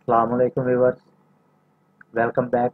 अस्सलामुअलैकुम viewers, welcome back.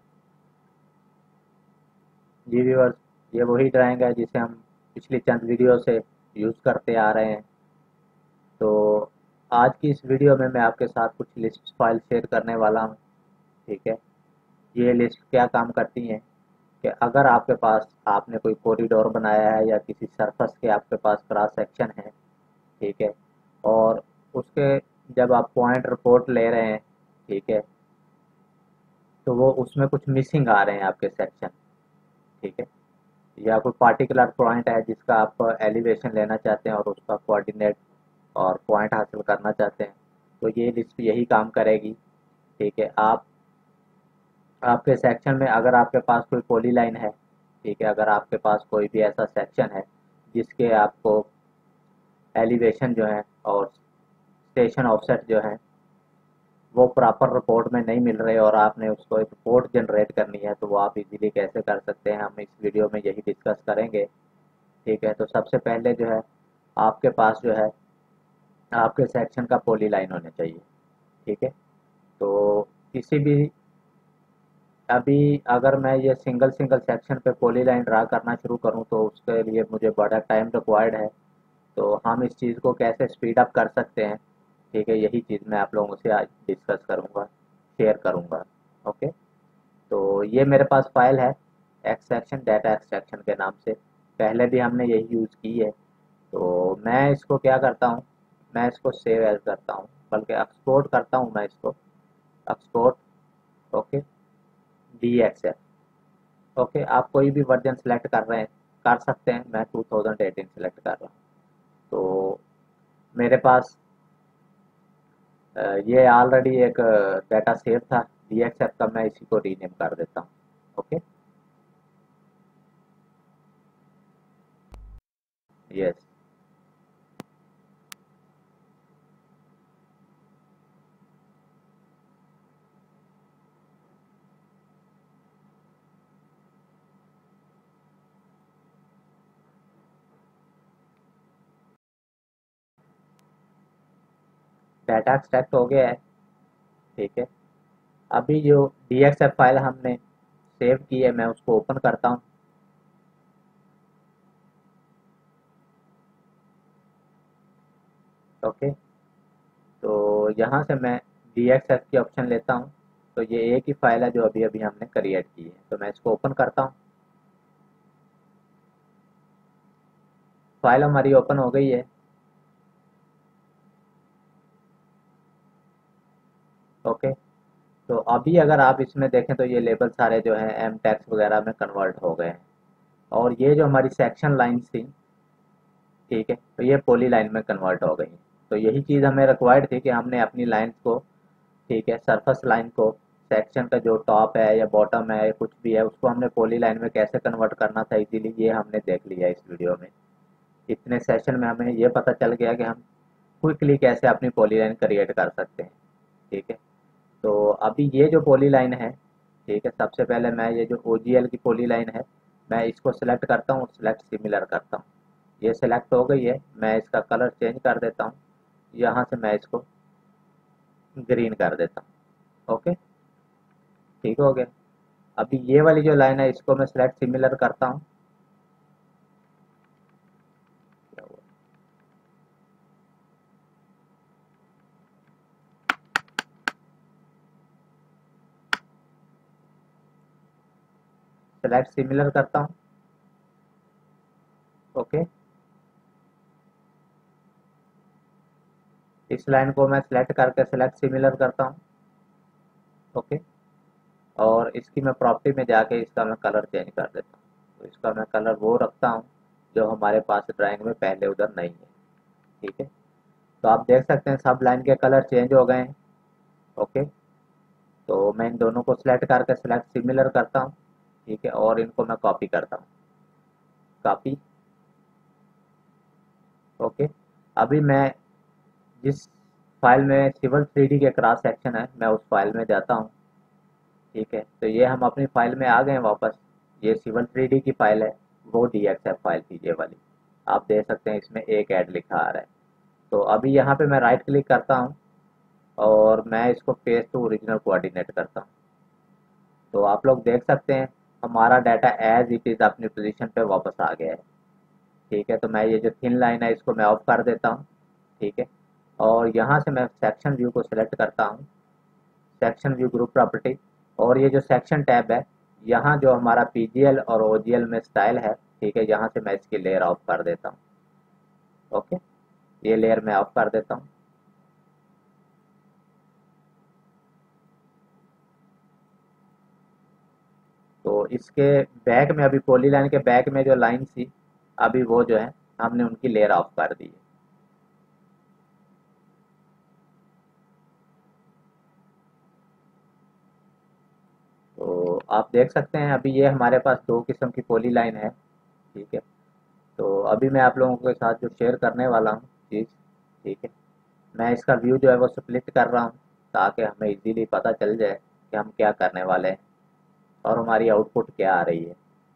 जी viewers, ये वही ड्राइंग है जिसे हम पिछली चंद वीडियो से यूज़ करते आ रहे हैं। तो आज की इस वीडियो में मैं आपके साथ कुछ लिस्ट फाइल शेयर करने वाला हूँ। ठीक है, ये लिस्ट क्या काम करती हैं कि अगर आपके पास आपने कोई कॉरिडोर बनाया है या किसी सरफेस के आपके पास क्रॉस सेक्शन है, ठीक है, और उसके जब आप पॉइंट रिपोर्ट ले रहे हैं, ठीक है, तो वो उसमें कुछ मिसिंग आ रहे हैं आपके सेक्शन, ठीक है, या कोई पार्टिकुलर पॉइंट है जिसका आप एलिवेशन लेना चाहते हैं और उसका कोऑर्डिनेट और पॉइंट हासिल करना चाहते हैं, तो ये लिस्ट यही काम करेगी। ठीक है, आप आपके सेक्शन में अगर आपके पास कोई पॉली लाइन है, ठीक है, अगर आपके पास कोई भी ऐसा सेक्शन है जिसके आपको एलिवेशन जो है और स्टेशन ऑफसेट जो है वो प्रॉपर रिपोर्ट में नहीं मिल रहे और आपने उसको एक रिपोर्ट जनरेट करनी है, तो वो आप इजीली कैसे कर सकते हैं, हम इस वीडियो में यही डिस्कस करेंगे। ठीक है, तो सबसे पहले जो है आपके पास जो है आपके सेक्शन का पॉली लाइन होना चाहिए। ठीक है, तो किसी भी अभी अगर मैं ये सिंगल सिंगल सेक्शन पे पॉली लाइन ड्रा करना शुरू करूँ तो उसके लिए मुझे बड़ा टाइम रिक्वायर्ड है। तो हम इस चीज़ को कैसे स्पीड अप कर सकते हैं, ठीक है, यही चीज़ मैं आप लोगों से आज डिस्कस करूँगा, शेयर करूँगा। ओके, तो ये मेरे पास फाइल है एक्सट्रैक्शन डाटा एक्सट्रैक्शन के नाम से, पहले भी हमने यही यूज़ की है। तो मैं इसको क्या करता हूँ, मैं इसको सेव एज़ करता हूँ, बल्कि एक्सपोर्ट करता हूँ मैं इसको, एक्सपोर्ट, ओके, DXF। ओके, आप कोई भी वर्जन सेलेक्ट कर रहे हैं कर सकते हैं, मैं 2018 सेलेक्ट कर रहा हूँ। तो मेरे पास ये ऑलरेडी एक डाटा सेव था DXF का, मैं इसी को रीनेम कर देता हूँ। ओके, यस, डाटा एक्सट्रैक्ट हो गया है। ठीक है, अभी जो DXF फाइल हमने सेव की है मैं उसको ओपन करता हूँ। ओके, तो यहाँ से मैं DXF की ऑप्शन लेता हूँ। तो ये एक ही फाइल है जो अभी अभी हमने क्रिएट की है, तो मैं इसको ओपन करता हूँ। फाइल हमारी ओपन हो गई है। ओके, तो अभी अगर आप इसमें देखें तो ये लेबल सारे जो हैं एम टैक्स वगैरह में कन्वर्ट हो गए हैं, और ये जो हमारी सेक्शन लाइन्स थी, ठीक है, तो ये पॉली लाइन में कन्वर्ट हो गई। तो यही चीज़ हमें रिक्वायर्ड थी कि हमने अपनी लाइन्स को, ठीक है, सरफेस लाइन को सेक्शन का जो टॉप है या बॉटम है या कुछ भी है उसको हमने पॉली लाइन में कैसे कन्वर्ट करना था इजीली, ये हमने देख लिया इस वीडियो में। इतने सेशन में हमें ये पता चल गया कि हम क्विकली कैसे अपनी पॉली लाइन क्रिएट कर सकते हैं। ठीक है, तो अभी ये जो पॉली लाइन है, ठीक है, सबसे पहले मैं ये जो OGL की पॉली लाइन है मैं इसको सिलेक्ट करता हूँ, सिलेक्ट सिमिलर करता हूँ। ये सिलेक्ट हो गई है, मैं इसका कलर चेंज कर देता हूँ, यहाँ से मैं इसको ग्रीन कर देता हूँ। ओके, ठीक हो गया। अभी ये वाली जो लाइन है इसको मैं सिलेक्ट सिमिलर करता हूँ, सिलेक्ट सिमिलर करता हूँ। ओके, इस लाइन को मैं सिलेक्ट करके सिलेक्ट सिमिलर करता हूँ। ओके, और इसकी मैं प्रॉपर्टी में जाके इसका मैं कलर चेंज कर देता हूँ। तो इसका मैं कलर वो रखता हूँ जो हमारे पास ड्राइंग में पहले उधर नहीं है। ठीक है, तो आप देख सकते हैं सब लाइन के कलर चेंज हो गए हैं। ओके, तो मैं इन दोनों को सिलेक्ट करके सिलेक्ट सिमिलर करता हूँ। ठीक है, और इनको मैं कॉपी करता हूँ, कॉपी। ओके, अभी मैं जिस फाइल में सिविल 3D के क्रॉस सेक्शन है मैं उस फाइल में जाता हूँ। ठीक है, तो ये हम अपनी फाइल में आ गए हैं वापस। ये सिविल 3D की फाइल है, वो DXF फाइल थी ये वाली। आप देख सकते हैं इसमें एक ऐड लिखा आ रहा है। तो अभी यहाँ पे मैं राइट क्लिक करता हूँ, और मैं इसको पेस्ट टू ओरिजिनल कोऑर्डिनेट करता हूँ। तो आप लोग देख सकते हैं हमारा डाटा एज इट इज़ अपनी पोजीशन पे वापस आ गया है। ठीक है, तो मैं ये जो थिन लाइन है इसको मैं ऑफ कर देता हूँ। ठीक है, और यहाँ से मैं सेक्शन व्यू को सिलेक्ट करता हूँ, सेक्शन व्यू ग्रुप प्रॉपर्टी, और ये जो सेक्शन टैब है यहाँ जो हमारा पीजीएल और ओजीएल में स्टाइल है, ठीक है, यहाँ से मैं इसकी लेयर ऑफ कर देता हूँ। ओके, ये लेयर मैं ऑफ कर देता हूँ। तो इसके बैक में अभी पॉलीलाइन के बैक में जो लाइन थी अभी वो जो है हमने उनकी लेयर ऑफ कर दी है। तो आप देख सकते हैं अभी ये हमारे पास दो किस्म की पॉलीलाइन है। ठीक है, तो अभी मैं आप लोगों के साथ जो शेयर करने वाला हूँ चीज़, ठीक है, मैं इसका व्यू जो है वो स्प्लिट कर रहा हूँ ताकि हमें इजीली पता चल जाए कि हम क्या करने वाले हैं और हमारी आउटपुट क्या आ रही है।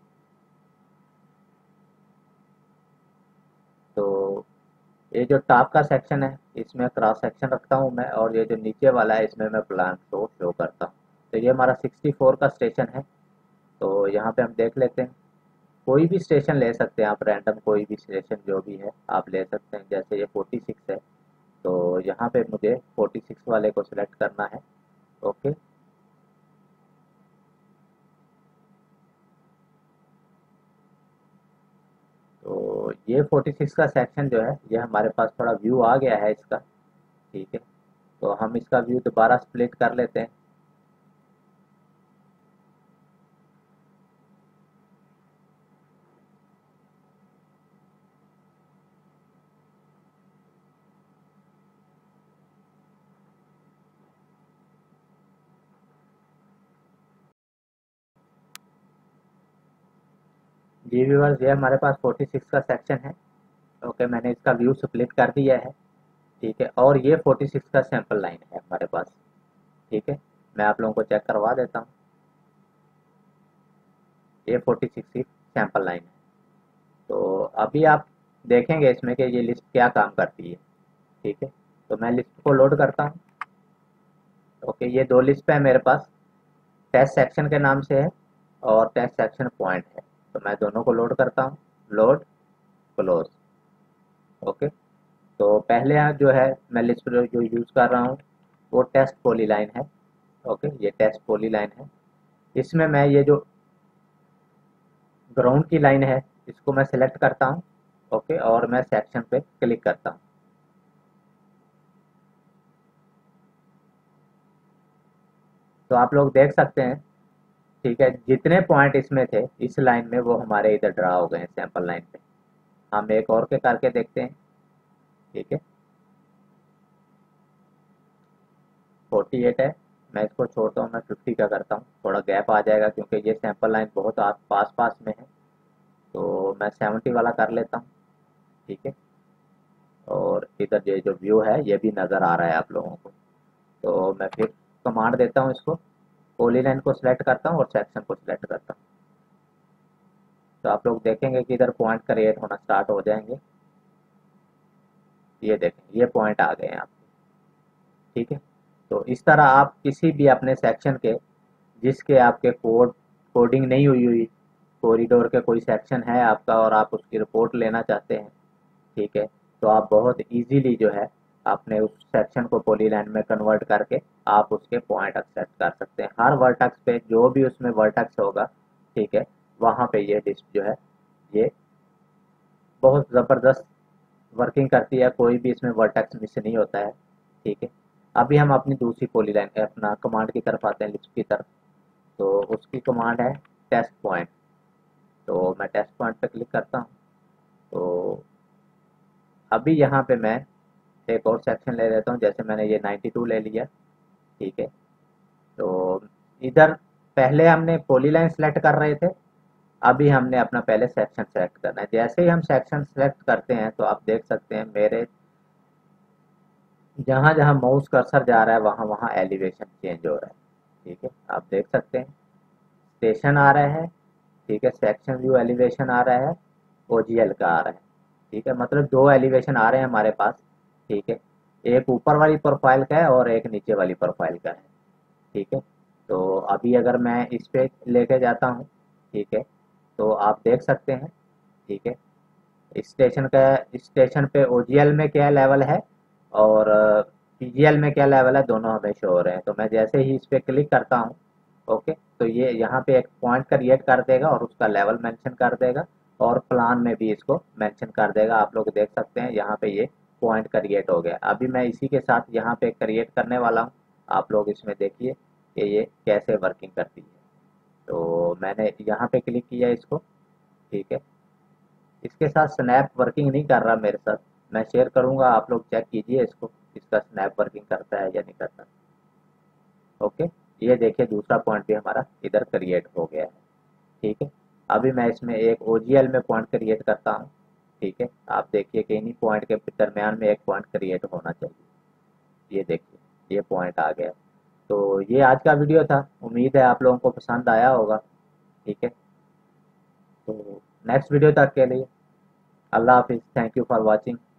तो ये जो टॉप का सेक्शन है इसमें क्रॉस सेक्शन रखता हूँ मैं, और ये जो नीचे वाला है इसमें मैं प्लान को शो करता हूँ। तो ये हमारा 64 का स्टेशन है। तो यहाँ पे हम देख लेते हैं, कोई भी स्टेशन ले सकते हैं आप, रैंडम कोई भी स्टेशन जो भी है आप ले सकते हैं। जैसे ये 46 है तो यहाँ पे मुझे 46 वाले को सिलेक्ट करना है। ओके, तो ये 46 का सेक्शन जो है ये हमारे पास थोड़ा व्यू आ गया है इसका। ठीक है, तो हम इसका व्यू दोबारा स्प्लिट कर लेते हैं। जी व्यूअर्स, ये हमारे पास 46 का सेक्शन है। ओके, मैंने इसका व्यू स्प्लिट कर दिया है। ठीक है, और ये 46 का सैंपल लाइन है हमारे पास। ठीक है, मैं आप लोगों को चेक करवा देता हूँ। ये 46 की सैंपल लाइन है। तो अभी आप देखेंगे इसमें कि ये लिस्ट क्या काम करती है। ठीक है, तो मैं लिस्ट को लोड करता हूँ। ओके, ये दो लिस्ट है मेरे पास, टेस्ट सेक्शन के नाम से है और टेस्ट सेक्शन पॉइंट है। तो मैं दोनों को लोड करता हूँ, लोड क्लोज। ओके, तो पहले यहाँ जो है मैं लिस्ट जो यूज़ कर रहा हूँ वो टेस्ट पॉली लाइन है। ओके, ये टेस्ट पॉली लाइन है। इसमें मैं ये जो ग्राउंड की लाइन है इसको मैं सिलेक्ट करता हूँ। ओके, और मैं सेक्शन पे क्लिक करता हूँ। तो आप लोग देख सकते हैं, ठीक है, जितने पॉइंट इसमें थे इस लाइन में वो हमारे इधर ड्रा हो गए हैं सैंपल लाइन पे। हम एक और के करके देखते हैं। ठीक है, 48 है, मैं इसको छोड़ता हूँ, मैं 50 का करता हूँ, थोड़ा गैप आ जाएगा क्योंकि ये सैंपल लाइन बहुत पास पास में है। तो मैं 70 वाला कर लेता हूँ। ठीक है, और इधर ये जो व्यू है ये भी नज़र आ रहा है आप लोगों को। तो मैं फिर कमांड देता हूँ इसको, पॉलीलाइन को सिलेक्ट करता हूँ और सेक्शन को सिलेक्ट करता हूँ। तो आप लोग देखेंगे कि इधर पॉइंट क्रिएट होना स्टार्ट हो जाएंगे। ये देखें, ये पॉइंट आ गए हैं आप। ठीक है, तो इस तरह आप किसी भी अपने सेक्शन के जिसके आपके कोडिंग नहीं हुई हुई कॉरिडोर के कोई सेक्शन है आपका और आप उसकी रिपोर्ट लेना चाहते हैं, ठीक है, तो आप बहुत इजीली जो है अपने उस सेक्शन को पॉलीलाइन में कन्वर्ट करके आप उसके पॉइंट एक्सेस कर सकते हैं। हर वर्टेक्स पे जो भी उसमें वर्टेक्स होगा, ठीक है, वहाँ पे ये लिस्ट जो है ये बहुत ज़बरदस्त वर्किंग करती है, कोई भी इसमें वर्टेक्स मिस नहीं होता है। ठीक है, अभी हम अपनी दूसरी पॉलीलाइन अपना कमांड की तरफ आते हैं, लिस्ट की तरफ। तो उसकी कमांड है टेस्ट पॉइंट। तो मैं टेस्ट पॉइंट पे क्लिक करता हूँ। तो अभी यहाँ पे मैं एक और सेक्शन ले लेता हूँ, जैसे मैंने ये 92 ले लिया। ठीक है, तो इधर पहले हमने पॉलीलाइन सेलेक्ट कर रहे थे, अभी हमने अपना पहले सेक्शन सेलेक्ट करना है। जैसे ही हम सेक्शन सेलेक्ट करते हैं तो आप देख सकते हैं मेरे जहाँ जहाँ माउस कर्सर जा रहा है वहाँ वहाँ एलिवेशन चेंज हो रहा है। ठीक है, आप देख सकते हैं स्टेशन आ रहा है, ठीक है, सेक्शन व्यू एलिवेशन आ रहा है, ओजीएल का आ रहा है। ठीक है, मतलब दो एलिवेशन आ रहे हैं हमारे पास। ठीक है, एक ऊपर वाली प्रोफाइल का है और एक नीचे वाली प्रोफाइल का है। ठीक है, तो अभी अगर मैं इस पे लेके जाता हूँ, ठीक है, तो आप देख सकते हैं। ठीक है, स्टेशन पे ओजीएल में क्या लेवल है और पीजीएल में क्या लेवल है, दोनों हमें शो हो रहे हैं। तो मैं जैसे ही इस पे क्लिक करता हूँ, ओके, तो ये यहाँ पे एक पॉइंट क्रिएट कर देगा और उसका लेवल मेंशन कर देगा और प्लान में भी इसको मेंशन कर देगा। आप लोग देख सकते हैं यहाँ पे ये पॉइंट क्रिएट हो गया। अभी मैं इसी के साथ यहाँ पे क्रिएट करने वाला हूँ। आप लोग इसमें देखिए कि ये कैसे वर्किंग करती है। तो मैंने यहाँ पे क्लिक किया इसको। ठीक है, इसके साथ स्नैप वर्किंग नहीं कर रहा मेरे साथ। मैं शेयर करूँगा, आप लोग चेक कीजिए इसको, इसका स्नैप वर्किंग करता है या नहीं करता। ओके, ये देखिए दूसरा पॉइंट भी हमारा इधर क्रिएट हो गया है। ठीक है, अभी मैं इसमें एक ओजीएल में पॉइंट क्रिएट करता हूँ। ठीक है, आप देखिए कि इन्हीं पॉइंट के दरमियान में एक पॉइंट क्रिएट होना चाहिए। ये देखिए ये पॉइंट आ गया। तो ये आज का वीडियो था, उम्मीद है आप लोगों को पसंद आया होगा। ठीक है, तो नेक्स्ट वीडियो तक के लिए अल्लाह हाफिज़, थैंक यू फॉर वॉचिंग।